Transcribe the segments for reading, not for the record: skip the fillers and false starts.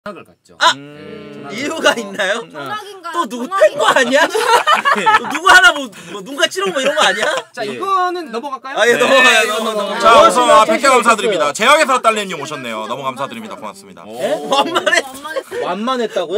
전학을 갔죠. 아! 이유가 있나요? 전학인가요? 또 누구 뺀 거 아니야? 또 누구 하나 뭐 눈가 찌르고 뭐 이런 거 아니야? 자 이거는 넘어갈까요? 아, 예, 넘어가요. 자, 우선 100개 감사드립니다. 제약에서 딸내님 오셨네요. 너무 감사드립니다. 고맙습니다. 완만했다고요?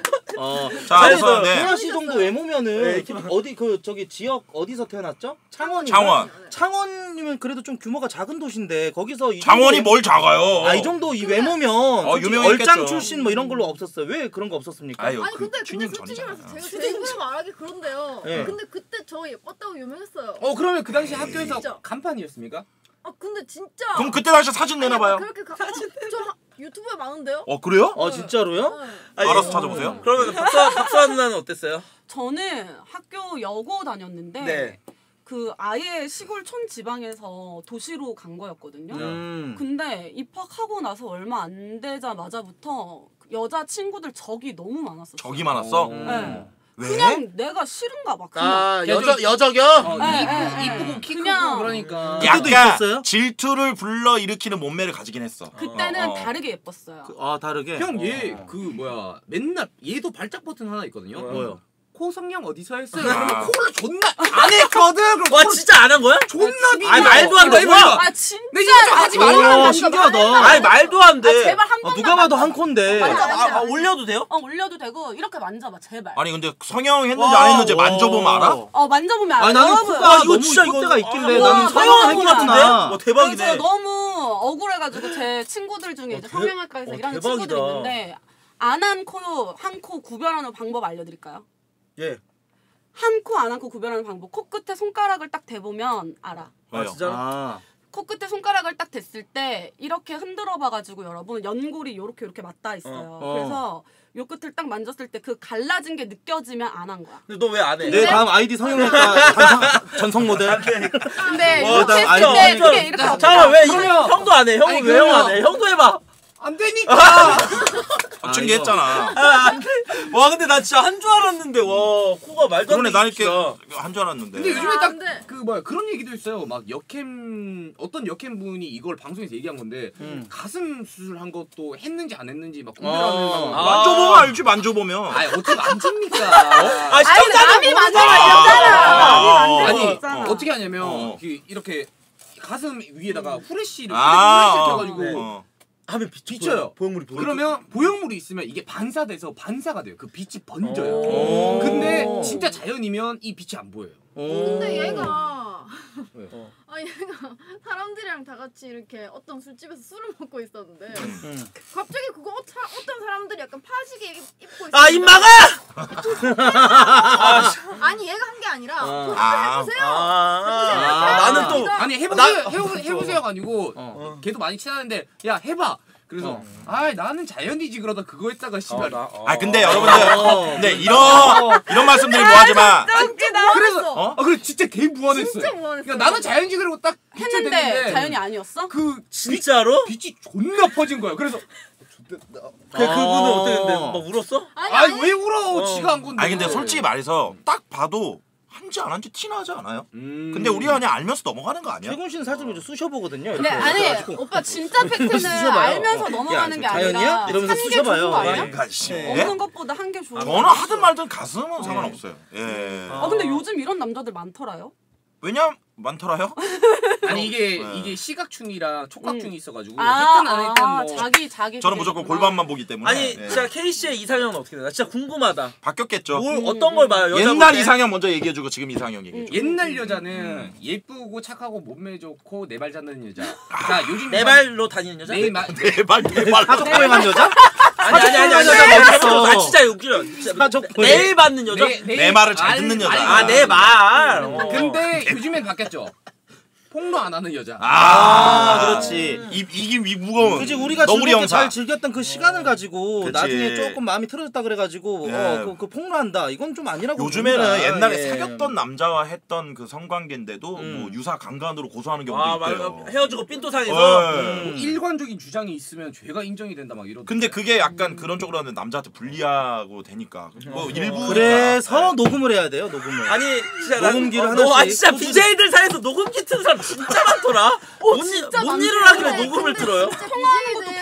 자, 우선 호연 씨 정도 외모면은 어디 저기 지역 어디서 태어났죠? 창원인가? 창원. 창원이면 그래도 좀 규모가 작은 도시인데 거기서 창원이 뭘 작아요? 이 정도 이 외모면 유명했겠죠. 얼짱 출신 뭐 이런 걸로 없었어요. 왜 그런 거 없었습니까? 아니 근데 솔직히 말해서 제가 제 입으로 말하기 그런데요. 근데 그때 저 예뻤다고 유명했어요. 그러면 그 당시 학교에서 간판이었습니까? 근데 진짜. 그럼 그때 당시 사진 내놔봐요. 그렇게 저 유튜브에 많은데요? 그래요? 진짜로요? 알아서 찾아보세요. 그러면 박수아 누나는 어땠어요? 저는 학교 여고 다녔는데 그 아예 시골 촌 지방에서 도시로 간 거였거든요. 근데 입학하고 나서 얼마 안 되자마자부터 여자 친구들 적이 너무 많았었어요. 적이 많았어? 네. 왜? 그냥 내가 싫은가 봐. 여적이요? 이쁘고 키 크고 그러니까. 약간 질투를 불러 일으키는 몸매를 가지긴 했어. 그때는 다르게 예뻤어요. 다르게? 형 얘 맨날 얘도 발작 버튼 하나 있거든요. 뭐요? 코 성형 어디서 했어요? 그러면 코를 존나 안 했거든. 와 진짜 안 한 거야? 존나 말도 안 돼. 진짜. 내 이거 좀 하지 말라. 신기하다. 말도 안 돼. 제발 한 번만. 누가 봐도 한 콘데. 올려도 돼요? 올려도 되고 이렇게 만져봐 제발. 아니 근데 성형했는지 안 했는지 만져보면 알아? 만져보면 알아. 나는 코가 이거 너무 진짜 콧대가 있길래 우와, 나는 성형한 거 같은데? 성형했구나. 대박이네. 너무 억울해가지고 제 친구들 중에 이제 성형외과에서 일하는 친구들 있는데 안 한 코 한 코 구별하는 방법 알려드릴까요? 예. 한 코 안 한 코 구별하는 방법. 코끝에 손가락을 딱 대보면 알아. 진짜? 코끝에 손가락을 딱 댔을 때 이렇게 흔들어 봐가지고 여러분 연골이 요렇게 맞닿아 있어요. 그래서 요 끝을 딱 만졌을 때 그 갈라진 게 느껴지면 안 한 거야. 근데 너 왜 안 해? 내 다음 아이디 성형외과 전성 모델. 근데 이렇게 했을 때 그게 이렇게 잠깐만 왜 형도 안 해? 형은 왜 형 안 해? 형도 해봐. 안 되니까. 증기했잖아. 와 근데 나 진짜 한 줄 알았는데 와 코가 말도 안 돼. 그러네 난 이렇게 한 줄 알았는데. 근데 요즘에 딱 그런 얘기도 있어요. 막 어떤 역캠 분이 이걸 방송에서 얘기한 건데 가슴 수술한 것도 했는지 안 했는지 막 구별하는 만져보면 알지 만져보면. 어떻게 만집니까? 남이 만져봤잖아. 아니 어떻게 하냐면 이렇게 가슴 위에다가 후레쉬를 켜가지고 하면 비쳐요. 보형물이 그러면 보형물이 있으면 이게 반사돼서 반사가 돼요. 그 빛이 번져요. 근데 진짜 자연이면 이 빛이 안 보여요. 근데 얘가 얘가 사람들이랑 다 같이 이렇게 어떤 술집에서 술을 먹고 있었는데 갑자기 그거 어떤 사람들이 약간 파지게 입고 있어. 입 막아! 아니 얘가 한 게 아니라 해보세요. 나는 또 아니 해보세요가 아니고 걔도 많이 친하는데 야 해봐. 그래서 나는 자연이지 그러다 그거 했다가 씨발. 근데 여러분들 근데 이런 말씀드리면 뭐하지만 그래서 그래 진짜 개 무한했어요. 진짜 무한했어. 그러니까 나는 자연이지 그러고 딱 했는데 자연이 아니었어? 진짜로? 빛이 존나 퍼진 거야. 그래서 그분은 어떻게 근데 막 울었어? 아니 왜 울어? 지가 한 건데. 근데 솔직히 말해서 딱 봐도 한지 안 한지 티나지 않아요? 근데 우리가 그냥 알면서 넘어가는 거 아니야? 최군 씨는 살짝 이제 쑤셔보거든요. 근데 아니 오빠 진짜 팩트는 알면서 넘어가는 게 자연이야? 아니라 이러면서 한게 쑤셔봐요. 좋은 거 아니야? 예? 없는 것보다 한 게 좋은 거 저는 하든 말든 가슴은 상관없어요. 예. 근데 요즘 이런 남자들 많더라요? 왜냐면 많더라요? 아니 이게 시각충이랑 촉각충이 있어가지고 했든 안 했든 뭐 자기 저는 무조건 골반만 보기 때문에. 아니 진짜 K씨의 이상형은 어떻게 돼? 나 진짜 궁금하다. 바뀌었겠죠. 어떤 걸 봐요? 옛날 이상형 먼저 얘기해주고 지금 이상형 얘기해줘. 옛날 여자는 예쁘고 착하고 몸매 좋고 네 발 잡는 여자. 자 요즘 네 발로 다니는 여자? 네 발. 사족보행한 여자? 아니 나 진짜 웃기려. 내일 받는 여자? 내 말을 잘 듣는 여자. 내 말. 근데 요즘엔 바뀌었죠. 폭로 안 하는 여자. 그렇지. 이게 무거운. 그지 우리가 너구리 즐겁게 형사. 잘 즐겼던 그 시간을 가지고 그치. 나중에 조금 마음이 틀어졌다 그래가지고 그 폭로한다. 이건 좀 아니라고. 요즘에는 봅니다. 옛날에 사귀었던 남자와 했던 그 성관계인데도 뭐 유사 강간으로 고소하는 경우도 있대요. 헤어지고 삔또상에서 일관적인 주장이 있으면 죄가 인정이 된다 막 이러던데. 근데 그게 약간 그런 쪽으로 하면 남자한테 불리하고 되니까 뭐 일부. 그래서 녹음을 해야 돼요. 녹음을. 아니 진짜 녹음기를 하나씩. 진짜 BJ들 사이에서 녹음기 튼 사람 진짜 많더라. 진짜 뭔 일을 하길래 녹음을 틀어요? 통화하는 것도 다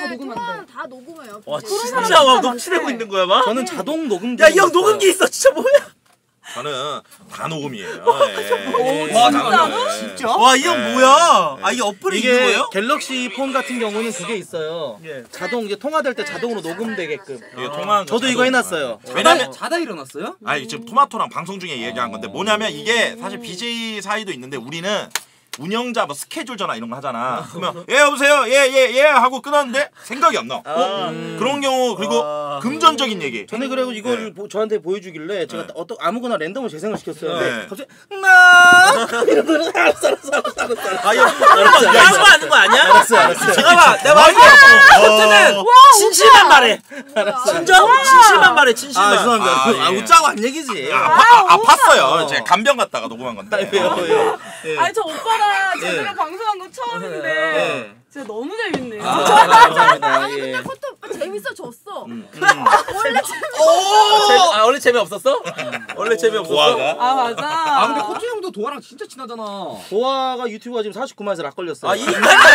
녹음한대. 다 녹음해요. 와 BJ. 진짜 막 녹취되고 있는 거야 막. 저는 자동 녹음기. 야이 형 녹음기 있어 진짜 뭐야? 저는 다 녹음이에요. 와 진짜? 와 이 형 네. 뭐야? 아 이게 어플이 있는 이게 거예요? 갤럭시 폰 같은 경우는 그게 있어요. 예. 자동 이제 통화될 때 자동으로 녹음되게끔. 이게 통화한 거 저도 이거 자동- 해놨어요. 왜냐면 자다 일어났어요? 아니 지금 토마토랑 방송 중에 얘기한 건데 뭐냐면 이게 사실 BJ 사이도 있는데 우리는 운영자 뭐 스케줄 전화 이런 거 하잖아. 그러면 예 여보세요 예 하고 끊었는데 생각이 안 나. 그런 경우 그리고 금전적인 얘기. 전에 그래고 이걸 저한테 보여주길래 제가 아무거나 랜덤으로 재생을 시켰어요. 네. 근데 갑자기 나 이러더니 알았어. 아 형 야구 하는 거 아니야? 알았어요. 잠깐만 내가 말할게. 커트는 진실만 말해. 진짜 진실만 말해 진실만. 죄송합니다. 아, 예. 웃자고 한 얘기지. 아팠어요. 제가 간병 갔다가 녹음한 건데. 왜요? 아니 저 오빠랑 제대로 방송한 거 처음인데 진짜 너무 재밌네요. 감사합니다. 아니 근데 커트 오빠 재밌어졌어. 원래 재미 없었어? 원래 재미 없었어? 아 맞아. 아 근데 코트 형도 도아랑 진짜 친하잖아. 도화가 유튜브가 지금 49만에서 락 걸렸어요. 아니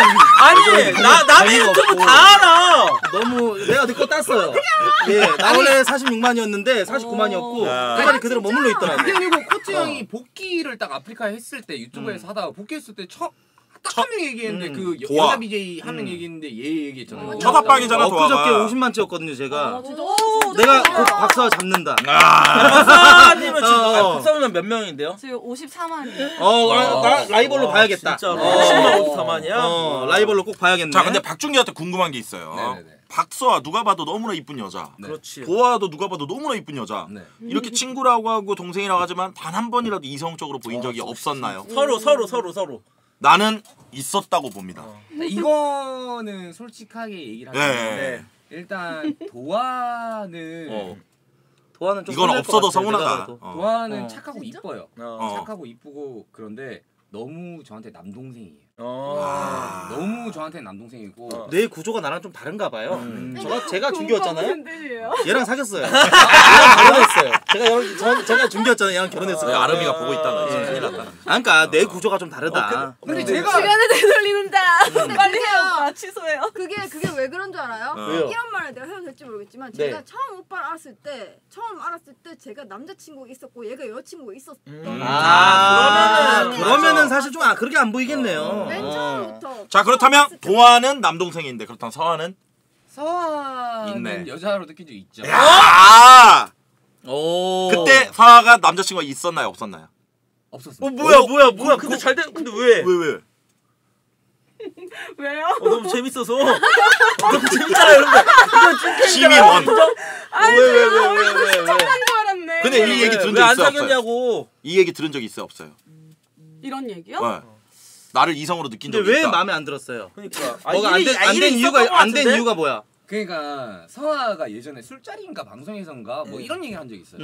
나 유튜브 다 알아. 너무 내가 늦고 땄어요. 예, 나 원래 46만이었는데 49만이었고 한 마리 그대로 머물러 있더라고. 그게 아니고 코트 형이 복귀를 딱 아프리카에 했을 때 유튜브에서 하다가 복귀했을 때 딱 한 명 얘기했는데 그 도아. 여자 BJ 한 명 얘기했는데 얘 얘기했잖아요. 첫 합방이잖아 엊그저께 도아가. 50만째였거든요 제가. 진짜 내가 곧 박사와 잡는다. 박사님은 지금 박사님은 몇 명인데요? 지금 54만이에요. 나 라이벌로 봐야겠다. 진짜 50만 54만이야? 라이벌로 꼭 봐야겠네. 자 근데 박준기한테 궁금한 게 있어요. 네네네. 박서아 누가 봐도 너무나 이쁜 여자. 네. 그렇지. 도아도 누가 봐도 너무나 이쁜 여자. 네. 이렇게 친구라고 하고 동생이라고 하지만 단 한 번이라도 이성적으로 보인 적이 없었나요? 서로. 나는 있었다고 봅니다. 이거는 솔직하게 얘기를 네. 하자면 일단 도아는 도화는 좀 이건 설렐 것 없어도 같아, 서운하다. 내가 봐도. 도아는 착하고 진짜? 이뻐요. 어. 착하고 이쁘고 그런데 너무 저한테 남동생이에요. 아. 너무 저한테 남동생이고 뇌 구조가 나랑 좀 다른가 봐요. 제가 준기였잖아요. 무슨 뜻이에요? 얘랑 사귀었어요. 얘랑 결혼했어요. 제가 준기였잖아요. 얘랑 결혼했어요. 아름이가 보고 있다는 이제 큰일 났다. 그러니까 뇌 구조가 좀 다르다. 근데 제가 시간을 되돌리는다. 빨리 해요. 아 취소해요. 그게 왜 그런 줄 알아요? 왜요? 이런 말을 내가 해도 될지 모르겠지만 네. 제가 처음 오빠를 알았을 때 제가 남자친구가 있었고 얘가 여자친구가 있었던 그러면은 사실 좀 그렇게 안 보이겠네요. 맨 처음부터 자 그렇다면 도아는 남동생인데 그렇다면 서아는? 서아는 있네. 여자로 느낀 적 있죠. 아 오. 그때 서아가 남자친구가 있었나요 없었나요? 없었어요. 뭐야 근데 잘 돼. 근데 왜? 왜? 왜요? 너무 재밌어서. 너무 재밌잖아 이런 거. 시민원. 왜? 장난 줄 알았네. 근데 이 얘기 들은 적 왜안 있어요 없어요? 사귀었냐고. 이 얘기 들은 적 있어요 없어요? 이런 얘기요? 네. 나를 이성으로 느낀 근데 적이 왜 있다. 마음에 안 들었어요? 그러니까. 뭐가 안 된 이유가 뭐야? 그러니까 서아가 예전에 술자리인가 방송에선가 뭐 이런 얘기 한 적 있어요.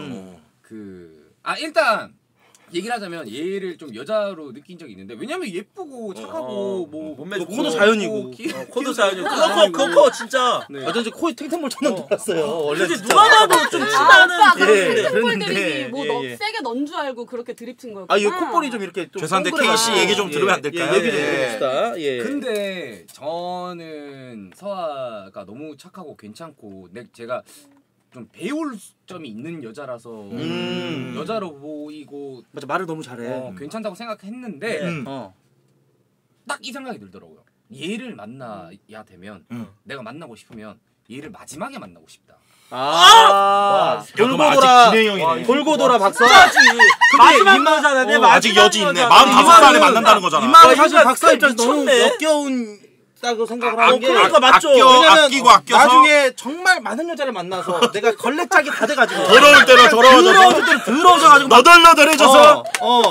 일단 얘기를 하자면 얘를 좀 여자로 느낀 적이 있는데 왜냐면 예쁘고 착하고 뭐 몸매 좋고 코도 자연이고. 코도 자연이고. 그거 진짜. 네. 어쩐지 코에 탱탱볼처럼 들었어요. 원래 근데 진짜. 누가 봐도 좀 친하는 오빠 예, 그 콧볼 그랬는데, 드립이 뭐 너 예. 세게 넌 줄 알고 그렇게 드립친 거였구나. 이 콧볼이 좀 이렇게 좀 죄송한데 동그래가지고. K 씨 얘기 좀 들으면 안 될까요? 얘기 좀 예. 들어봅시다. 예. 근데 저는 서아가 너무 착하고 괜찮고 제가 좀 배울 점이 있는 여자라서 여자로 보이고 맞아, 말을 너무 잘해. 괜찮다고 생각했는데 어. 딱 이 생각이 들더라고요. 얘를 만나야 되면 내가 만나고 싶으면 얘를 마지막에 만나고 싶다. 돌고 아직 돌아 진행형이네. 돌고 돌아 박사. 마지막 여자네. 내 아직 여지 있네. 여자네. 45살에 만난다는 거잖아. 이만 사실 이만 박사 입장에서 너무 미쳤네. 역겨운다고 생각을 하는 게. 그러니까 맞죠. 왜냐면 아끼고 아껴서 나중에 정말 많은 여자를 만나서 내가 걸레짝이 다 돼가지고 더러울 때로 더러워져서 더러워져가지고 너덜너덜해져서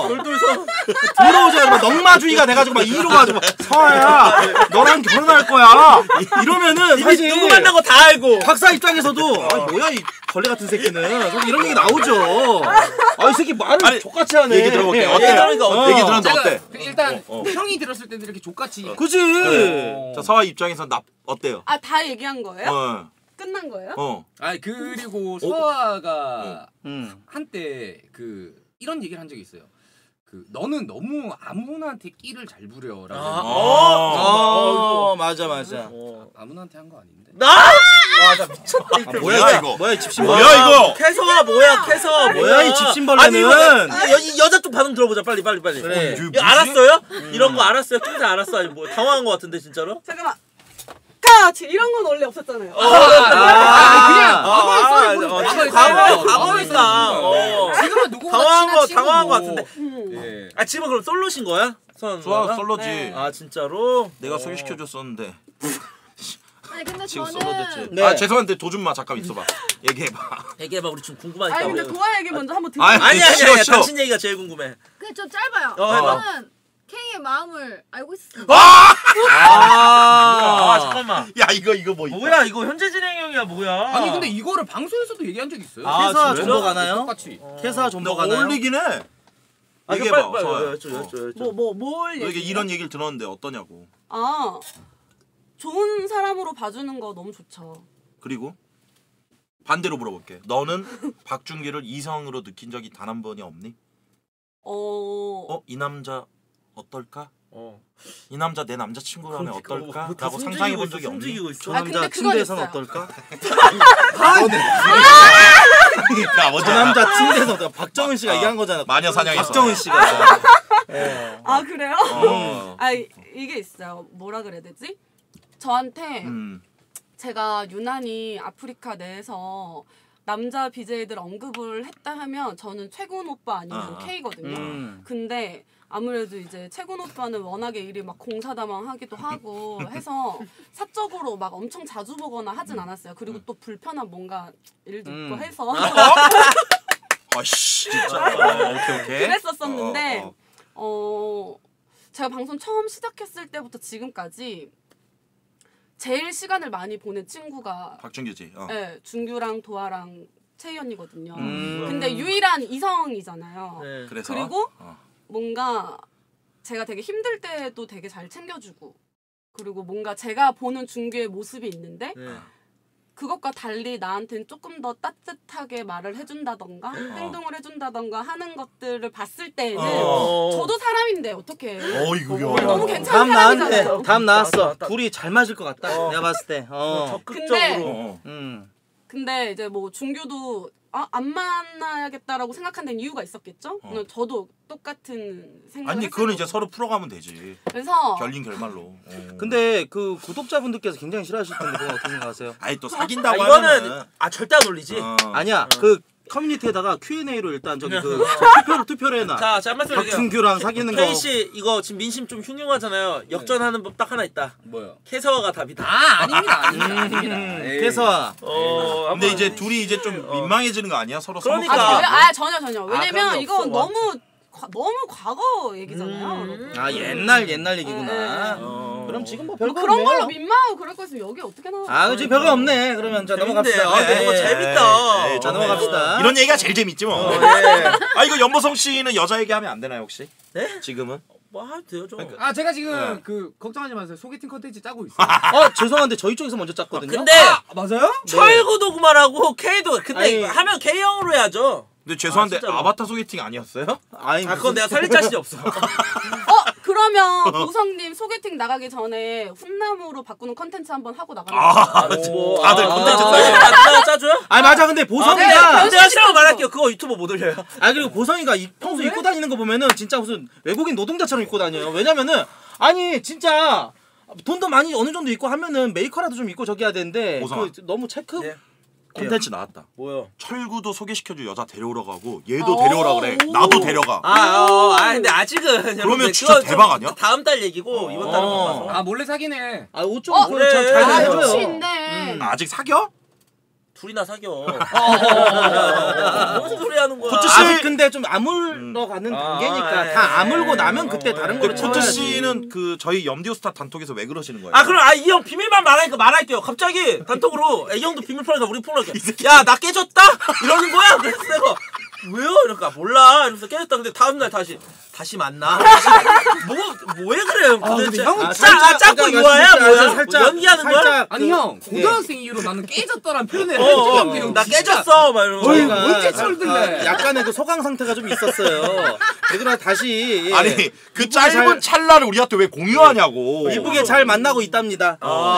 들어오자 막 넉마주의가 돼가지고 막 이러고 가지고 서아야 너랑 결혼할 거야 이러면은 사실 누구 만나고 다 알고. 박사 입장에서도 뭐야 이 걸레 같은 새끼는 이런 얘기 나오죠. 이 새끼 말을 아니, 족같이 하네. 얘기 들어볼게. 어때? 그러니까 얘기 들었는데 제가 어때? 일단 형이 들었을 때는 이렇게 족같이 그지. 자 서아 입장에서 어때요? 아 다 얘기한 거예요? 끝난 거예요? 그리고 서아가 한때 이런 얘기를 한 적이 있어요. 그 너는 너무 아무나한테 끼를 잘 부려라고. 맞아 맞아. 아무나한테 한 거 아닌데. 나 미쳤다. 뭐야 이거? 뭐야 이 집신벌레? 뭐야 이거? 캐서가 뭐야 캐서? 뭐야 이 집신벌레는? 이 여자 쪽 반응 들어보자 빨리. 그래. 이거 알았어요? 이런 거 알았어요? 낌새 알았어? 아니 뭐 당황한 거 같은데 진짜로? 잠깐만. 같이 이런 건 원래 없었잖아요. 과거니까. 지금은 누구보다 당황한 거 같은데. 예. 아 지금 그럼 솔로신 거야? 좋아 솔로지. 네. 아 진짜로? 내가 소개시켜줬었는데. 아니 근데 지금 저는 솔로 됐지. 네. 아 죄송한데 도준마 잠깐 있어봐. 얘기해봐. 얘기해봐 우리 지금 궁금하니까. 아니 근데 도아 얘기 먼저 한번 듣고. 아니, 아니야 싫어. 당신 얘기가 제일 궁금해. 그게 좀 짧아요. 해봐. 저는 K의 마음을 알고 있어요. 잠깐만. 야 이거 뭐 있다. 뭐야 이거 현재 진행형이야 뭐야? 아니 근데 이거를 방송에서도 얘기한 적 있어요. 캐서와 진짜요? 존버 가나요? 똑같이. 캐서와 존버 너 가나요? 어울리긴 해. 아, 얘기해봐. 빨리 서아야. 여쭤. 뭘 너 이게 얘기해요? 이런 얘기를 들었는데 어떠냐고. 아 좋은 사람으로 봐주는 거 너무 좋죠. 그리고 반대로 물어볼게. 너는 박준기를 이성으로 느낀 적이 단 한 번이 없니? 이 남자 어떨까? 이 남자 내 남자친구라면 어떨까? 라고 상상해 본 적이 없니? 저 아, 근데 남자 그건 침대에서는 있어요. 어떨까? 야, 저 남자 침대에서 어떨까? 박정은 씨가 얘기한 거잖아. 마녀 사냥했어. 박정은 씨가. 아 그래요? 어. 아 이게 있어요. 뭐라 그래야 되지? 저한테 제가 유난히 아프리카 내에서 남자 BJ들 언급을 했다 하면 저는 최군 오빠 아니면 K거든요. 근데 아무래도 이제 최군 오빠는 워낙에 일이 막 공사다망하기도 하고 해서 사적으로 막 엄청 자주 보거나 하진 않았어요. 그리고 또 불편한 뭔가 일도 있고 해서 아씨 진짜. 오케이. 그랬었었는데 제가 방송 처음 시작했을 때부터 지금까지 제일 시간을 많이 보낸 친구가 박준기지. 네, 준규랑 도아랑 채희 언니거든요. 근데 유일한 이성이잖아요. 네. 그래서 그리고 뭔가 제가 되게 힘들 때도 되게 잘 챙겨주고 그리고 뭔가 제가 보는 준규의 모습이 있는데 그것과 달리 나한테는 조금 더 따뜻하게 말을 해준다던가 행동을 해준다던가 하는 것들을 봤을 때는 저도 사람인데 어떻게 이거야. 너무 괜찮은 사람이잖아요. 답 나왔어. 둘이 잘 맞을 것 같다. 내가 봤을 때. 적극적으로. 근데 이제 뭐 준규도 안 만나야겠다라고 생각한 이유가 있었겠죠? 저도 똑같은 생각을 아니 그거는 이제 했었고. 서로 풀어가면 되지. 그래서 결린 결말로. 근데 그 구독자분들께서 굉장히 싫어하실 텐데 그건 어떻게 생각하세요? 아니 또 사귄다고 이거는 하면은 절대 안 올리지. 아니야. 그 커뮤니티에다가 Q&A로 일단 저기 그 투표를 해놔. 자, 한 말씀 드릴게요. 박준규랑 사귀는 거. K 씨 이거 지금 민심 좀 흉흉하잖아요. 역전하는 법 딱 하나 있다. 뭐요? 캐서가 답이다. 아닙니다. 캐서와. 근데 이제 둘이 이제 좀 민망해지는 거 아니야? 서로 그러니까. 전혀. 왜냐면 그런 게 이건 없어, 너무 과거 얘기잖아요. 아 옛날 얘기구나. 그럼 지금 뭐 별거 그런 없네요. 걸로 민망하고 그럴 거였으면 여기 어떻게 나와? 아 그치 별거 없네. 그러면 자 넘어갑시다. 너무 재밌다. 자 넘어갑시다. 이런 얘기가 제일 재밌지 뭐. 아 이거 연보성 씨는 여자 얘기하면 안 되나요 혹시? 네? 지금은? 뭐 해도 돼요 좀. 아 제가 지금 네. 그 걱정하지 마세요. 소개팅 컨텐츠 짜고 있어요. 죄송한데 저희 쪽에서 먼저 짰거든요. 근데 맞아요? 철구도 그만하고 K도 근데 아니, 이거 하면 K형으로 해야죠. 근데 죄송한데 진짜로? 아바타 소개팅 아니었어요? 아니 그건 내가 살릴 자신이 없어. 그러면 보성님 소개팅 나가기 전에 훈남으로 바꾸는 컨텐츠 한번 하고 나가면 뭐 다들 컨텐츠 누나 짜줘요? 아니 맞아 근데 보성이가 내가 싫어 말할게요. 그거 유튜브 못 올려요. 그리고 보성이가 평소 입고 다니는 거 보면은 진짜 무슨 외국인 노동자처럼 입고 다녀요. 왜냐면은 아니 진짜 돈도 많이 어느 정도 있고 하면은 메이커라도 좀 입고 저기 해야 되는데 보성아. 그 너무 체크? 예. 콘텐츠 나왔다. 뭐요? 철구도 소개시켜줄 여자 데려오라고 하고 얘도 데려오라 그래. 나도 데려가. 근데 아직은 그러면 진짜 대박 아니야? 다음 달 얘기고 이번 달은 못 봐서. 아 몰래 사귀네. 옷 좀 그래. 잘 내줘요. 혹시인데 아직 사겨? 둘이나 사겨. 무슨 소리 하는 거야? 아직 근데 좀 아물러 가는 단계니까 다 아물고 나면 그때 다른 거를 근데 코트 쳐야지. 씨는 그 저희 염디오스타 단톡에서 왜 그러시는 거예요? 그럼 이 형 비밀만 말하니까 말할게요. 갑자기 단톡으로 이 형도 비밀 풀니까 우리 풀니까 야 나 깨졌다 이러는 거야. 그래서 내가 왜요? 이러니까 몰라. 이러면서 깨졌다. 근데 다음날 다시 만나. 뭐 왜 그래요? 도대체. 형은 짝고 유아야 뭐야? 살짝 연기하는 거야? 아니 형 고등학생 이후로 나는 깨졌다라는 표현을 할 적이 없는데 형 나 깨졌어 막 이러면서. 언제 철들래? 약간의 그 소강 상태가 좀 있었어요. 그러나 다시 아니 그 짧은 찰나를 우리한테 왜 공유하냐고. 이쁘게 잘 만나고 있답니다.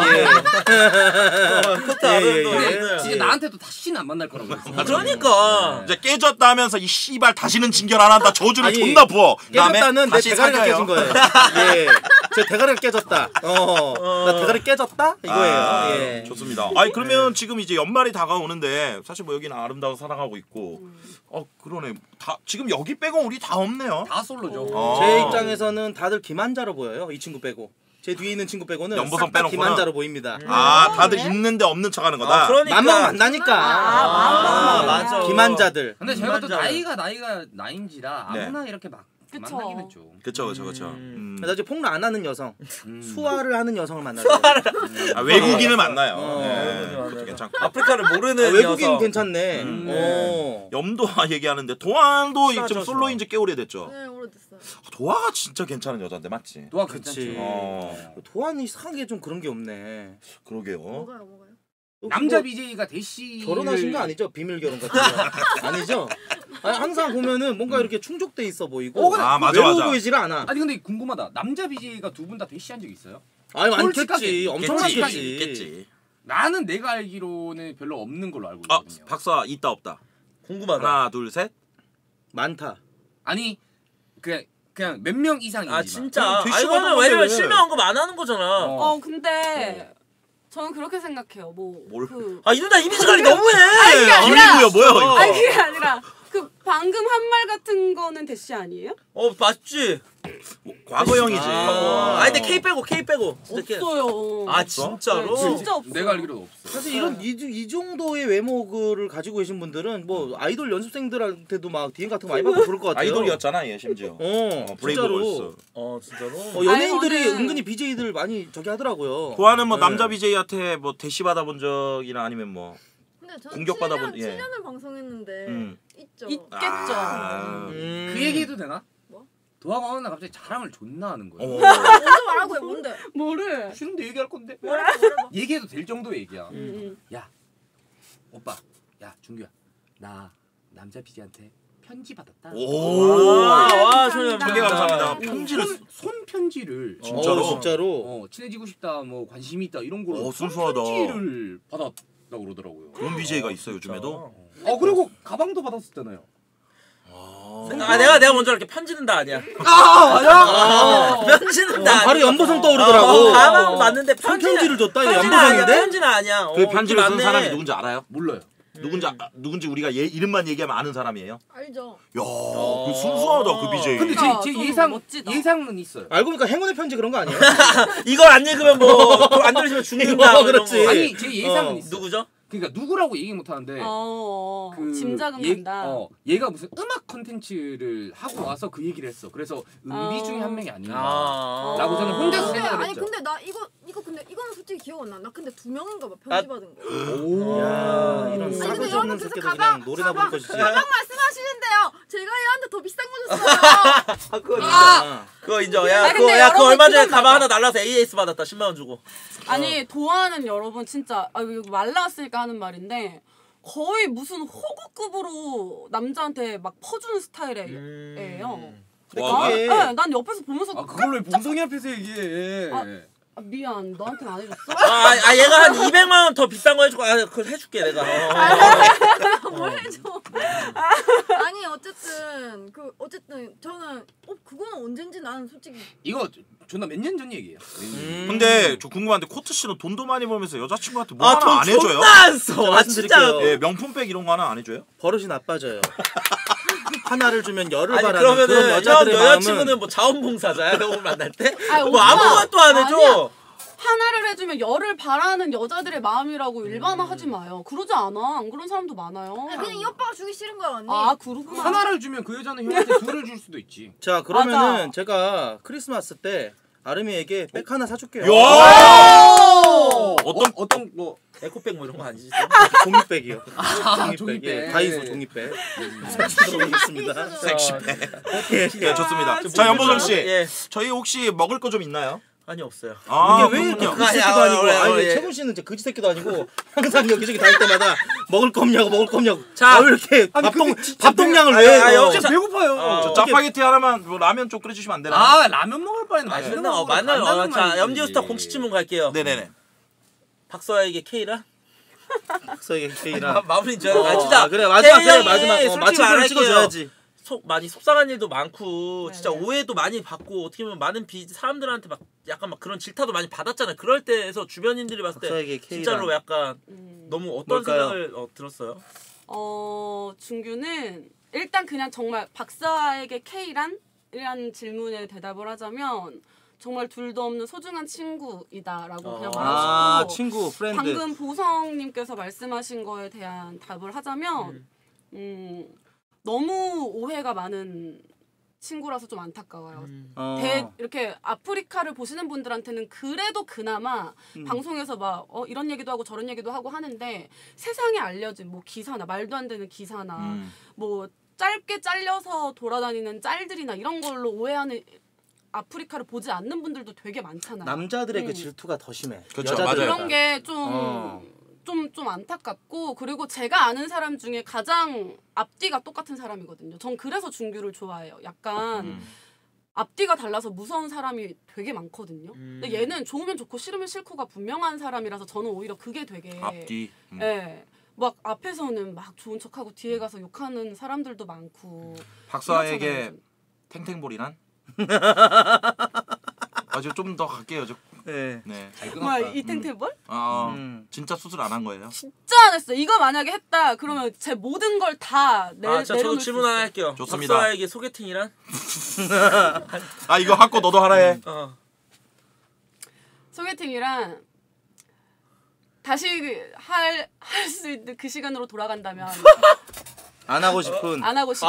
근데 진짜 나한테도 다시는 안 만날 거라고 했어. 그러니까. 이제 깨졌다 하면서 이 씨발 다시는 징결 안 한다 저주를 아니, 존나 부어. 그다음에 깨졌다는 내 다시 대가리가 사겨요. 깨진 거예요. 예, 제 대가리가 깨졌다. 나 대가리 깨졌다 이거예요. 예. 좋습니다. 아니 그러면 지금 이제 연말이 다가오는데 사실 뭐 여기는 아름다워 사랑하고 있고 그러네. 다 지금 여기 빼고 우리 다 없네요. 다 솔로죠. 제 입장에서는 다들 김한자로 보여요. 이 친구 빼고. 제 뒤에 있는 친구 빼고는 연보성 싹 다 빼놓고는? 김한자로 보입니다. 다들 그래? 있는데 없는 척하는 거다. 그러니까. 맘먹 만나니까. 맞아. 김한자들. 근데 제가 또 김한자를. 나이가 나인지라 네. 아무나 이렇게 막 그쵸. 만나기는 좀. 그쵸. 나 이제 폭로 안 하는 여성, 수화를 하는 여성을 만나요. 외국인을 만나요. 네. 그것도 괜찮고. 아프리카를 모르는 외국인 여성. 괜찮네. 염도아 얘기하는데 도안도 수아죠, 지금 수아. 솔로인 지 꽤 오래됐죠. 네 오래됐어요. 도아가 진짜 괜찮은 여잔데 맞지? 도와 그치. 괜찮죠. 도안이 이상하게 좀 그런 게 없네. 그러게요. 뭐가요? 남자 BJ가 대시 결혼하신 거 아니죠? 비밀 결혼 같은 거 아니죠? 아니, 항상 보면은 뭔가 이렇게 충족돼 있어 보이고 맞아. 외로워 보이질 않아. 아니 근데 궁금하다. 남자 BJ가 두 분 다 대시한 적 있어요? 아니 많겠지. 솔직하게 엄청 있겠지. 많겠지. 있겠지. 나는 내가 알기로는 별로 없는 걸로 알고 아 있거든요. 박사 있다 없다. 궁금하다. 하나 둘 셋. 많다. 아니 그냥 몇 명 이상이지만. 아 진짜. 되게 아 이거는 심하다, 왜냐면 근데. 실명 언급 안 하는 거잖아. 근데 저는 그렇게 생각해요. 뭘? 아 이 누나 이미지 관리 너무해. 김이고요 뭐야 이거? 아니 그게 아니라 그 방금 한 말 같은 거는 대시 아니에요? 맞지. 과거형이지. 아니 근데 K 빼고 진짜 K. 없어요. 아 진짜로? 네, 진짜 없어요. 내가 알기로는 없어. 사실 이런 이 정도의 외모를 가지고 계신 분들은 뭐 아이돌 연습생들한테도 막 DM 같은 거 많이 받고 그럴 것 같아요. 아이돌이었잖아 얘 심지어. 진짜로. 진짜로? 연예인들이 아이고는- 은근히 BJ들 많이 저기 하더라고요. 도아는 뭐 네. 남자 BJ한테 뭐 대시 받아본 적이나 아니면 뭐 근데 저는 공격받아본- 7년을 방송했는데 있죠. 있겠죠. 그 얘기해도 되나? 뭐? 도화가 어느 날 갑자기 자랑을 존나 하는 거야. 먼저 말하고 해 뭔데? 뭐를? 싫은데 얘기할 건데. 말해봐. 얘기해도 될 정도의 얘기야. 음. 야 오빠, 야 준규야, 나 남자 BJ한테 편지 받았다. 와 감사합니다. 되게 감사합니다. 편지를 손 편지를 진짜로? 진짜로. 친해지고 싶다, 뭐 관심이 있다 이런 걸로 손 순수하다. 편지를 받았다고 그러더라고요. 그런 BJ가 있어 요즘에도. 그리고 가방도 받았었잖아요. 내가 먼저 이렇게 편지는 다 아니야. 편지는 다. 바로 연보성 떠오르더라고. 가방 맞는데 편지를 줬다. 이거 편지는 아니야. 연보성인데? 편지는 아니야. 그 편지를 쓴 맞네. 사람이 누군지 알아요? 몰라요. 누군지 우리가 이름만 얘기하면 아는 사람이에요? 알죠. 야, 그 순수하다 그 BJ. 근데 그러니까 제 좀 예상 멋지다. 예상은 있어요. 알고 보니까 행운의 편지 그런 거 아니에요? 이걸 안 읽으면 뭐 안 들으시면 죽는다. 뭐 이런 그렇지. 거. 아니 제 예상은 있어. 누구죠? 그러니까 누구라고 얘기 못 하는데 짐작은 얘- 간다. 얘가 무슨 음악 컨텐츠를 하고 와서 그 얘기를 했어. 그래서 은비 중에 한 명이 아닌가. 라고 저는 혼자서 근데 생각을 아니 했죠. 근데 나 이거 근데 이거는 솔직히 기억 안 나. 나 근데 2명인가 봐 편지 받은 거. 야, 이런 아니, 싸가지 근데 없는 여러분 새끼들 그래서 그냥 노래나 부를 것이지. 가방 말씀하시는데요. 제가 얘한테 더 비싼 거 줬어요. 그거 인정. 아니, 그거 근데 그 여러분 얼마 전에 그건 가방 맞아. 하나 날라서 AS 받았다. 10만 원 주고. 아니 도화는 여러분 진짜 이거 말 나왔으니까 하는 말인데 거의 무슨 호구급으로 남자한테 막 퍼주는 스타일이에요. 와, 그게 난 옆에서 보면서 그걸 왜 본성이 앞에서 얘기해? 미안 너한테는 안 해줬어? 얘가 한 200만 원 더 비싼 거 해주고 그걸 해줄게 내가. 뭘 해줘? 아니 어쨌든 저는 그거는 언젠지 나는 솔직히 이거 존나 몇 년 전 얘기예요. 근데 저 궁금한데 코트 씨는 돈도 많이 벌면서 여자친구한테 뭐 돈 하나 안 해줘요? 존나 안 써. 진짜. 말씀드릴게요. 예, 명품백 이런 거 하나 안 해줘요? 버릇이 나빠져요. 하나를 주면 열을 아니 바라는 그런 그러면은 여자들의 여자친구는 마음은 뭐 자원봉사자야? 너 만날 때? 아니, 뭐 오빠. 아무것도 안 해줘. 아니야. 하나를 해주면 열을 바라는 여자들의 마음이라고 일반화하지 마요. 그러지 않아. 안 그런 사람도 많아요. 그냥 이 오빠가 주기 싫은 거야 언니. 그렇구나. 하나를 주면 그 여자는 형한테 둘을 줄 수도 있지. 자 그러면은 맞아. 제가 크리스마스 때 아름이에게 백 하나 사줄게요. 어떤 뭐 에코백 뭐 이런 거 아니지? 종이백이요. 종이백. 예, 다이소 종이백. 사주겠습니다. 섹시백. 예. 네, 좋습니다. 자, 연보성 씨. 예. 저희 혹시 먹을 거 좀 있나요? 아니 없어요. 아, 이게 왜 그렇군요. 그지 새끼도 아니고 아니 예. 채군 씨는 진짜 그지 새끼도 아니고 항상 여기저기 다닐 때마다 먹을 거 없냐고 자, 왜 이렇게 밥동량을 왜 진짜 배고파요. 저 짜파게티 하나만 뭐 라면 좀 끓여주시면 안 되나요? 아 라면 먹을 바에는 맛있는 거 맞나요? 자, 염지우스타 공식 질문 갈게요. 네네네. 박서아에게 K라? 박서에게 K라. 마무리 줘. 진짜. 그래 마지막 K 그래 형이 마지막 솔직히 마침표를 찍어줘야지. 많이 속상한 일도 많고 네, 진짜 네. 오해도 많이 받고 어떻게 보면 많은 사람들한테 막 약간 막 그런 질타도 많이 받았잖아요. 그럴 때에서 주변인들이 봤을 때 진짜로 약간 너무 어떤 뭘까요? 생각을 들었어요? 준규는 일단 그냥 정말 박사에게 K란이라는 질문에 대답을 하자면 정말 둘도 없는 소중한 친구이다라고 그냥 말하시고 친구 프렌드. 방금 보성님께서 말씀하신 거에 대한 답을 하자면 너무 오해가 많은 친구라서 좀 안타까워요. 이렇게 아프리카를 보시는 분들한테는 그래도 그나마 방송에서 막 이런 얘기도 하고 저런 얘기도 하고 하는데 세상에 알려진 뭐 기사나 말도 안 되는 기사나 뭐 짧게 잘려서 돌아다니는 짤들이나 이런 걸로 오해하는 아프리카를 보지 않는 분들도 되게 많잖아요. 남자들의 그 질투가 더 심해. 그렇죠, 여자들. 맞아요. 그런 게 좀 안타깝고 그리고 제가 아는 사람 중에 가장 앞뒤가 똑같은 사람이거든요. 전 그래서 준규를 좋아해요. 약간 앞뒤가 달라서 무서운 사람이 되게 많거든요. 근데 얘는 좋으면 좋고 싫으면 싫고가 분명한 사람이라서 저는 오히려 그게 되게 앞뒤. 네. 막 앞에서는 막 좋은 척하고 뒤에 가서 욕하는 사람들도 많고. 박사에게 탱탱볼이란? 아주 좀 더 갈게요. 네. 정말 이 탱탱볼? 진짜 수술 안 한 거예요? 진짜 안 했어. 이거 만약에 했다 그러면 제 모든 걸 다 저도 질문 하나 할게요. 좋습니다. 박서아에게 소개팅이란? 아 이거 하고 너도 하라 해. 소개팅이란 다시 할 수 있는 그 시간으로 돌아간다면 안 하고 싶은. 안 하고 싶어.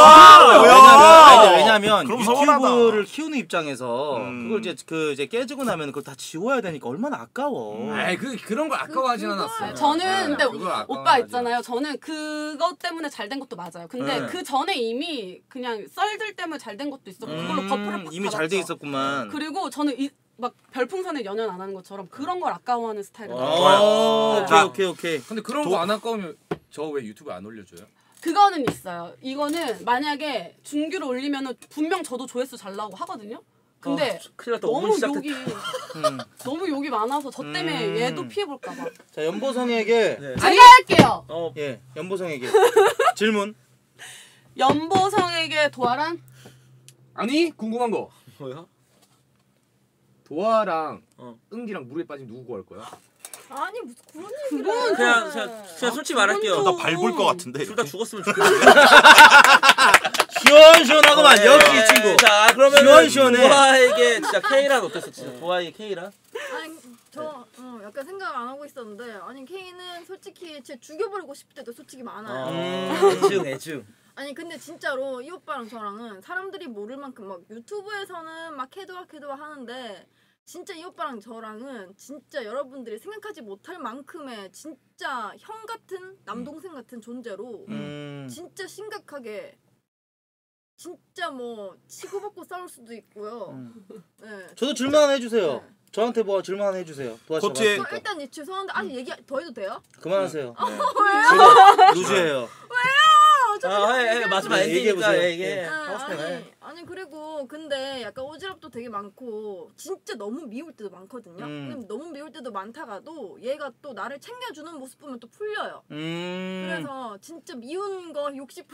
왜냐면 그럼 유튜브를 서운하다. 키우는 입장에서 그걸 이제 깨지고 나면 그걸 다 지워야 되니까 얼마나 아까워. 아이 그런 걸 아까워하진 않았어요. 저는 근데 그걸 아까워하진 오빠 있잖아요. 저는 그것 때문에 잘 된 것도 맞아요. 근데 그 전에 이미 그냥 썰들 때문에 잘 된 것도 있었고 그걸로 버프를 이미 잘 돼 있었구만. 그리고 저는 막 별풍선에 연연 안 하는 것처럼 그런 걸 아까워하는 스타일은 좋아요. 자, 오케이. 근데 그런 거 안 아까우면 저 왜 유튜브에 안 올려줘요? 그거는 있어요. 이거는 만약에 준규를 올리면은 분명 저도 조회수 잘 나오고 하거든요. 근데 큰일 났다. 너무 5분 시작됐다. 욕이 너무 욕이 많아서 저 때문에 얘도 피해 볼까 봐. 자 연보성에게 제가 할게요. 예 연보성에게 질문. 연보성에게 도와란? 아니 궁금한 거. 뭐야? 도아랑 응지랑 물에 빠지면 누구 구할 거야? 아니 무슨 그런 얘기를. 그냥 솔직히 말할게요. 나 밟을 것 같은데. 둘 다 죽었으면 좋겠는데. 시원시원하고만 역시 이 친구. 자 그러면 시원시원해. 도아에게 진짜 K란 어땠어? 진짜 도아에게 K란? 아니 저 약간 생각 안 하고 있었는데 아니 K는 솔직히 쟤 죽여버리고 싶을 때도 솔직히 많아요. 애증. 아니 근데 진짜로 이 오빠랑 저랑은 사람들이 모를 만큼 막 유튜브에서는 막 캐도와 하는데 진짜 이 오빠랑 저랑은 진짜 여러분들이 생각하지 못할 만큼의 진짜 형 같은 남동생 같은 존재로 진짜 심각하게 진짜 뭐 치고받고 싸울 수도 있고요. 네. 저도 질문 하나 해주세요. 네. 저한테 뭐 질문 하나 해주세요. 코트에- 저 일단 죄송한데 아직 얘기 더 해도 돼요? 그만하세요. 왜요? 루즈예요. 마지막 네, 엔딩이니까 얘기해보세요. 얘기해. 아니 그리고 근데 약간 오지랖도 되게 많고 진짜 너무 미울 때도 많거든요. 근데 너무 미울 때도 많다가도 얘가 또 나를 챙겨주는 모습 보면 또 풀려요. 그래서 진짜 미운 거 60%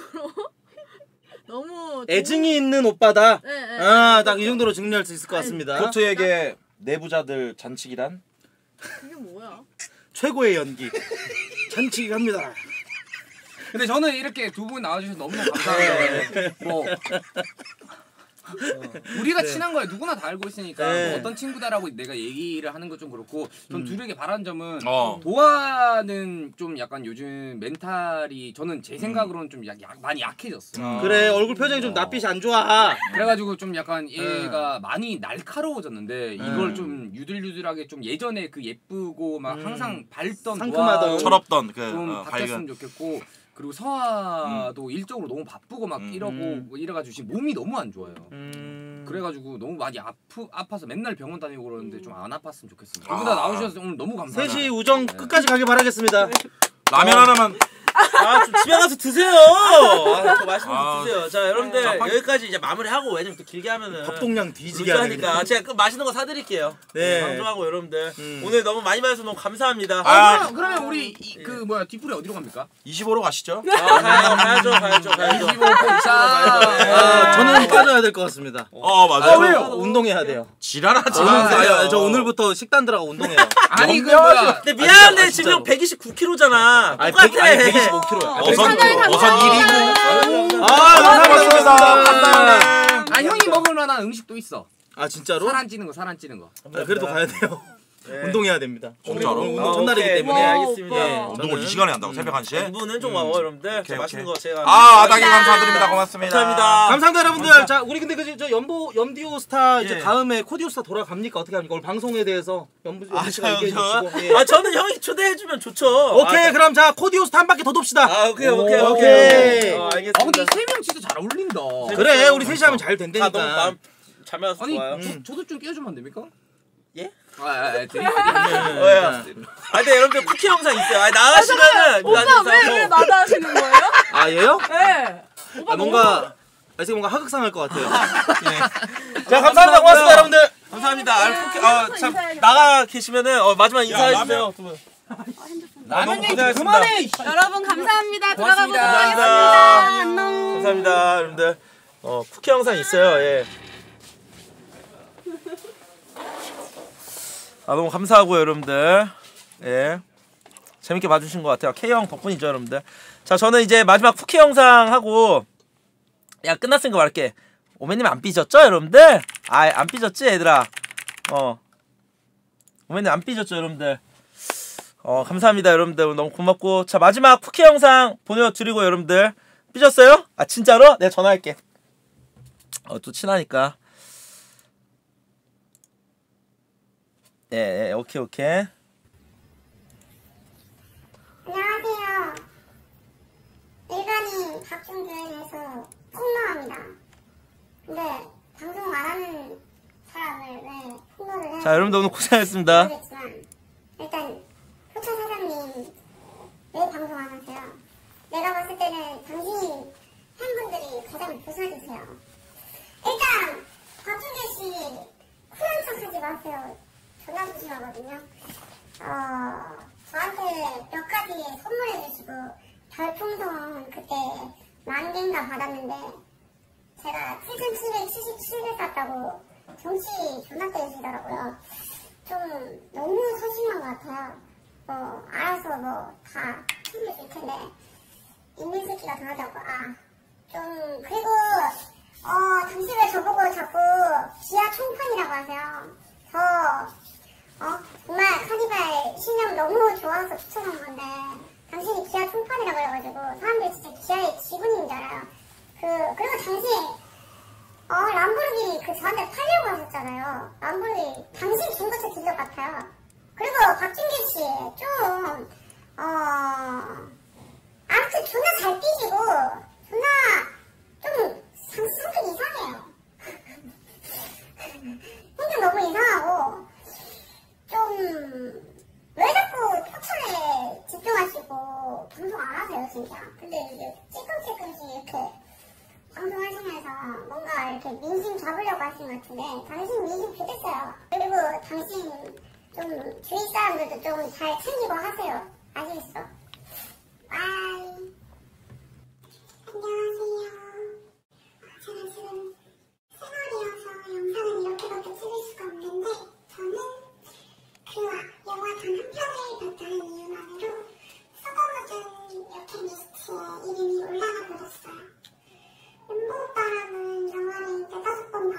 너무 애증이 있는 오빠다. 네. 딱 이 정도로 정리할 수 있을 것 같습니다. 코트에게 내부자들 잔치기란? 이게 뭐야? 최고의 연기. 잔치기 갑니다. 근데 저는 이렇게 두 분 나와주셔서 너무너무 감사해요. 뭐 우리가 네. 친한 거야 누구나 다 알고 있으니까 네. 뭐 어떤 친구다라고 내가 얘기를 하는 거 좀 그렇고 전 둘에게 바라는 점은 어. 도아는 좀 약간 요즘 멘탈이 저는 제 생각으로는 좀 많이 약해졌어. 그래 얼굴 표정이 좀 낯빛이 안 좋아. 그래가지고 좀 약간 얘가 많이 날카로워졌는데 이걸 좀 유들유들하게 좀 예전에 그 예쁘고 막 항상 밝던 상큼하던 도아 철없던 그 좀 밝은 바뀌었으면 좋겠고 그리고 서아도 일적으로 너무 바쁘고 막 이러고 이래가지고 지금 몸이 너무 안 좋아요. 그래가지고 너무 많이 아파서 맨날 병원 다니고 그러는데 좀 안 아팠으면 좋겠습니다. 여기다 나오셔서 오늘 너무 감사합니다. 셋이 우정 끝까지 가길 바라겠습니다. 라면 하나만. 좀 집에 가서 드세요. 더 맛있는 거 드세요. 자, 여러분들 여기까지 이제 마무리하고 왜냐면 또 길게 하면은 밥동량 뒤지게 하니까. 하니까 제가 그 맛있는 거 사드릴게요. 네. 방송하고 여러분들 오늘 너무 많이 봐주셔서 너무 감사합니다. 그러면 우리 그 뭐야 뒷불이 어디로 갑니까? 25로 가시죠. 가야죠. 25 자, 저는 빠져야 될 것 같습니다. 맞아요. 왜요? 운동해야 돼요. 지랄하지 마세요. 저 오늘부터 식단 들어가 운동해요. 아니 그 뭐야? 근데 미안한데 지금 형 129kg잖아. 똑같아. 125kg야. 버선 1위고. 감사합니다. 아 형이 먹을 만한 음식도 있어. 아 진짜로? 살 안 찌는 거. 그래도 가야 돼요. 운동해야 됩니다. 진짜로? 오늘 운동 첫날이기 오케이. 때문에. 네, 알겠습니다. 운동을 이 시간에 한다고 새벽 1시에? 이분은 좀 와요, 여러분들. 자, 맛있는 거 제가. 아다기 감사드립니다. 고맙습니다. 감사합니다. 감사합니다 여러분들. 자 우리 근데 저 염디오 스타 이제 예. 다음에 코디오 스타 돌아갑니까? 어떻게 합니까? 오늘 방송에 대해서 염디오 씨가 얘기해 저요? 주시고. 예. 저는 형이 초대해주면 좋죠. 오케이 그럼 자 코디오 스타 한 바퀴 더 돕시다. 오케이. 알겠습니다. 근데 3명 진짜 잘 어울린다. 그래 우리 셋이 하면 잘 너무 된다니까. 마음 잘 맞아서 아니 좋아요. 저도 좀 끼워주면 안 됩니까? 예? 드릴게요. 근데 여러분들 쿠키 영상 있어요. 나가시면은 오빠 왜 마다하시는 거예요? 아 얘요? 네. 뭔가 뭔가 하극상할 것 같아요. 네. 자 감사합니다 고맙습니다 여러분들. 감사합니다. 참 나가 계시면은 마지막 인사해 주세요. 라면 얘기 그만해. 여러분 감사합니다. 들어가보도록 감사합니다. 하겠습니다. 안녕. 감사합니다, 여러분들. 쿠키 영상 있어요. 예. 너무 감사하고요, 여러분들. 예. 재밌게 봐주신 것 같아요. K형 덕분이죠, 여러분들. 자, 저는 이제 마지막 쿠키 영상 하고 끝났으니까 말할게. 오메님 안 삐졌죠, 여러분들? 안 삐졌지, 얘들아? 오메님 안 삐졌죠, 여러분들? 감사합니다, 여러분들. 너무 고맙고. 자, 마지막 쿠키 영상 보내드리고, 여러분들. 삐졌어요? 진짜로? 내가 전화할게. 또 친하니까. 예, 오케이. 안녕하세요. 일반인 박준규에서 폭로합니다. 근데 방송 안 하는 사람을 왜 폭로를 해요? 자, 여러분들 오늘 고생하셨습니다. 모르겠지만 일단 호차 사장님 왜 방송 안 하세요? 내가 봤을 때는 당신 팬분들이 가장 부서주세요. 일단 박준규 씨 쿨한 척 하지 마세요. 존나 조심하거든요. 저한테 몇 가지 선물해주시고 별풍선 그때 10,000개인가 받았는데 제가 7,777개 샀다고 정치 존나 때리시더라고요. 좀 너무 소심한 것 같아요. 알아서 다 챙겨줄 텐데 있는 새끼가 더 하자고. 좀 그리고 당신 왜 저보고 자꾸 기아 총판이라고 하세요? 정말 카니발 신형 너무 좋아서 추천한 건데 당신이 기아 총판이라고 해가지고 사람들이 진짜 기아의 지분인 줄 알아요. 그리고 당신 람보르기니 저한테 팔려고 하셨잖아요. 람보르기니 당신 중고차 딜러 같아요. 그리고 박준규 씨 좀 아무튼 존나 잘 뛰시고 존나 좀 성격 이상해요. 성격 너무 이상하고 좀 왜 자꾸 포천에 집중하시고 방송 안 하세요 진짜. 근데 이제 찔끔찔끔씩 이렇게 방송하시면서 뭔가 이렇게 민심 잡으려고 하시는 것 같은데 당신 민심 좋겠어요. 그리고 당신 좀 주위 사람들도 좀 잘 챙기고 하세요. 아시겠어? 빠이. 안녕하세요. 제가 지금 생얼이어서 영상을 이렇게밖에 찍을 수가 없는데 저는 그 영화 단 한 편을 봤다는 이유만으로 썩어묻은 여캠 리스트에 이름이 올라가 버렸어요. 윤보 오빠랑은 영화를 4-5번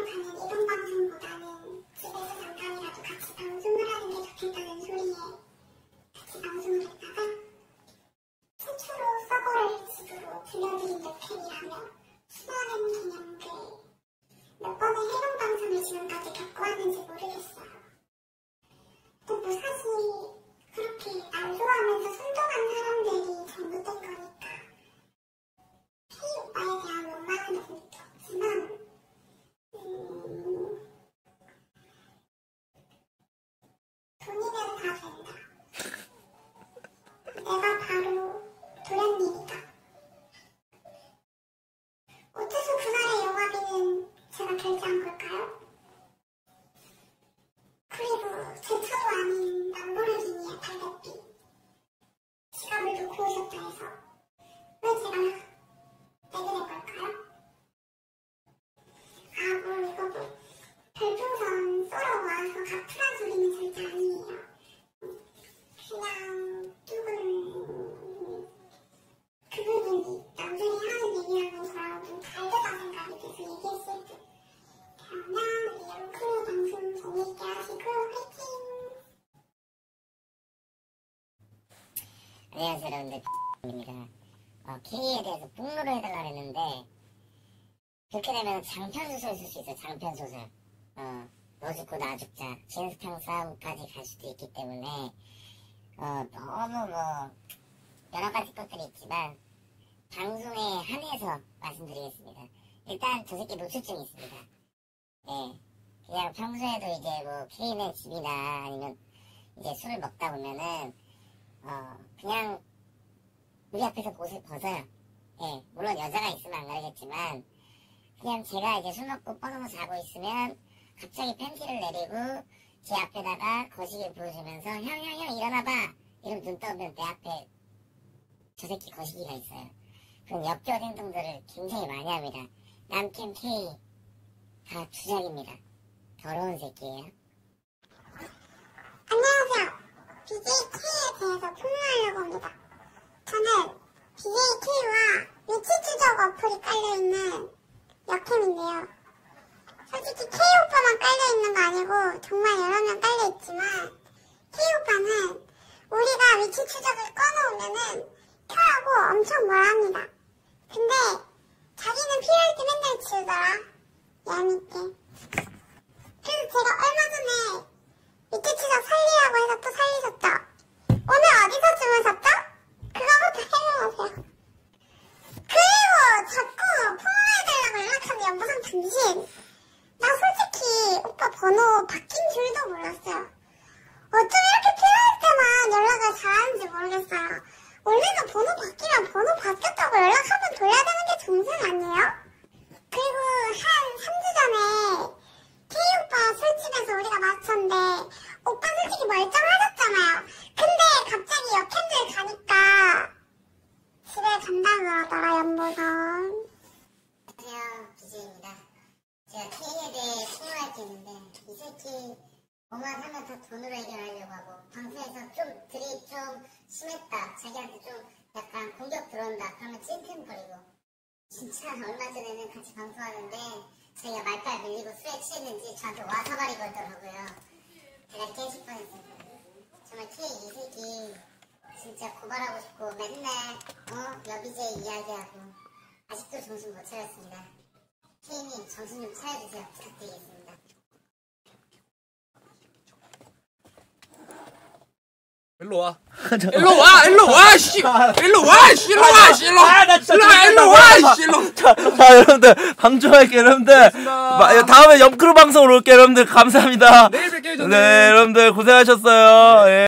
이번 방송보다는 집에서 잠깐이라도 같이 방송을 하는 게 좋겠다는 소리에 같이 방송을 했다가 최초로 서버를 집으로 들려드린 웹펜이라며 수많은 개념들 몇 번의 해롱 방송을 지금까지 겪고 왔는지 모르겠어요. 또 뭐 사실 그렇게 날 좋아하면서 순종한 사람들이 잘못된 거니까 K 오빠에 대한 원망은 없지만 돈이면 다 된다. 내가 바로 도련님이다. 오투수 그날의 영화비는 제가 결제한 걸까요? 그리고 제 차도 아닌 람보르기니의 발렛비 지갑을 놓고 오셨다 해서 왜 제가 내게 낸 걸까요? 아, 뭐 이거 뭐 별풍선 쏘러 와서 갚으란 소리는 절대 아니에요. 그냥 조금 그분이 남들이 하는 얘기하면 저랑 좀 다르다 생각이 돼서 얘기했을 때 그러면 그 방송 재밌게 하시고 화이팅! 안녕하세요 여러분들 입니다. K에 대해서 폭로를 해달라 했는데 그렇게 되면 장편소설 쓸 수 있어요. 장편소설. 너 죽고 나 죽자 진스탕 싸움까지 갈 수도 있기 때문에 너무 뭐 여러가지 것들이 있지만 방송에 한해서 말씀드리겠습니다. 일단 저 새끼 노출증이 있습니다. 네, 그냥 평소에도 이제 뭐 K네 집이나 아니면 이제 술을 먹다 보면은 그냥 우리 앞에서 옷을 벗어요. 예, 물론 여자가 있으면 안 그러겠지만 그냥 제가 이제 술 먹고 뻗어서 자고 있으면 갑자기 팬티를 내리고 제 앞에다가 거시기를 보여주면서 형 일어나봐 이러면 눈 떠면 내 앞에 저 새끼 거시기가 있어요. 그런 역겨운 행동들을 굉장히 많이 합니다. 남캠 K 다 주작입니다. 더러운 새끼예요. 안녕하세요. BJ K에 대해서 폭로하려고 합니다. 저는 BJ K와 위치 추적 어플이 깔려있는 역캠인데요. 솔직히 K 오빠만 깔려있는 거 아니고 정말 여러 명 깔려있지만 K 오빠는 우리가 위치 추적을 꺼놓으면은 켜라고 엄청 뭐라 합니다. 근데 자기는 필요할 때 맨날 지우더라. 얄밉게. 그래서 제가 얼마 전에 위치 추적 살리라고 해서 또 살리셨죠? 오늘 어디서 주무셨죠? 그거부터 해명하세요. 그리고 자꾸 폭로해달라고 연락하는 연보상 당신. 나 솔직히 오빠 번호 바뀐 줄도 몰랐어요. 어쩜 이렇게 필요할 때만 연락을 잘하는지 모르겠어요. 원래는 번호 바뀌면 번호 바뀌었다고 연락하면 돌려야 되는 게 정상 아니에요? 그리고 한 3주 전에 K오빠 술집에서 우리가 마셨는데 오빠 솔직히 멀쩡하셨잖아요. 근데 갑자기 역캠들 가니까 집에 간다 그러더라 연보선. 안녕하세요 BJ입니다. 제가 K에 대해 폭로할 게 있는데 이 새끼 뭐만 하면 다 돈으로 해결하려고 하고 방송에서 좀 드립 좀 심했다 자기한테 좀 약간 공격 들어온다 그러면 찐텐버리고 진짜 얼마 전에는 같이 방송하는데 자기가 말빨 밀리고 술에 취했는지 저한테 와사발이 걸더라고요. 제가 깨질 뻔했습니다. 정말 K 이 새끼 진짜 고발하고 싶고 맨날 여비제 이야기하고 아직도 정신 못 차렸습니다. K님 정신 좀 차려주세요. 부탁드리겠습니다. 일로 와. 일로 와. 일로 와. 씨. 일로 와. 일로 와. 일로 와. 자 여러분들 방송할게요. 여러분들 다음에 염크루 방송으로 올게요. 여러분들 감사합니다. 내일 뵐게요. 네 여러분들 고생하셨어요. 예.